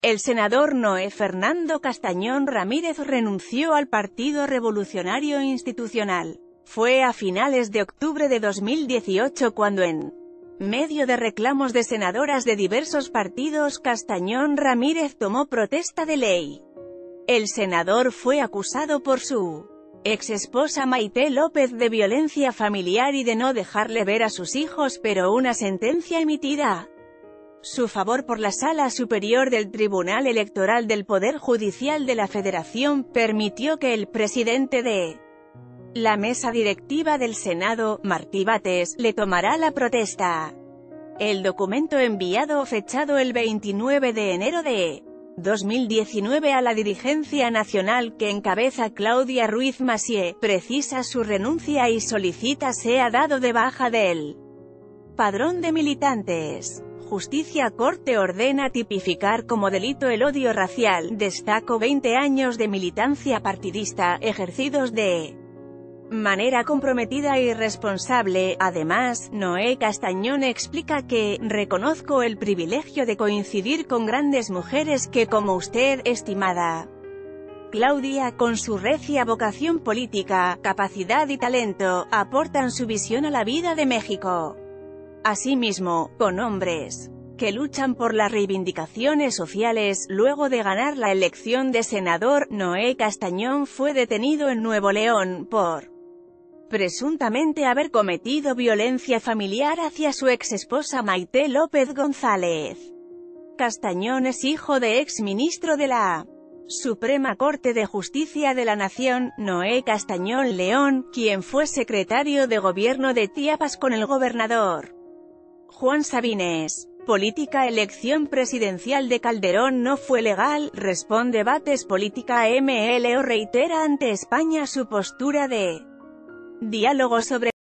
El senador Noé Fernando Castañón Ramírez renunció al Partido Revolucionario Institucional. Fue a finales de octubre de 2018 cuando, en medio de reclamos de senadoras de diversos partidos, Castañón Ramírez tomó protesta de ley. El senador fue acusado por su exesposa Maite López de violencia familiar y de no dejarle ver a sus hijos, pero una sentencia emitida su favor por la Sala Superior del Tribunal Electoral del Poder Judicial de la Federación permitió que el presidente de la mesa directiva del Senado, Martí Bates, le tomara la protesta. El documento enviado fechado el 29 de enero de 2019 a la dirigencia nacional que encabeza Claudia Ruiz Massieu, precisa su renuncia y solicita sea dado de baja del padrón de militantes. Justicia Corte ordena tipificar como delito el odio racial, destacó 20 años de militancia partidista, ejercidos de manera comprometida y responsable. Además, Noé Castañón explica que «reconozco el privilegio de coincidir con grandes mujeres que, como usted, estimada Claudia, con su recia vocación política, capacidad y talento, aportan su visión a la vida de México. Asimismo, con hombres que luchan por las reivindicaciones sociales». Luego de ganar la elección de senador, Noé Castañón fue detenido en Nuevo León por presuntamente haber cometido violencia familiar hacia su exesposa Maite López González. Castañón es hijo de exministro de la Suprema Corte de Justicia de la Nación, Noé Castañón León, quien fue secretario de Gobierno de Chiapas con el gobernador Juan Sabines. Política. Elección presidencial de Calderón no fue legal, responde Bates. Política. MLO reitera ante España su postura de diálogo sobre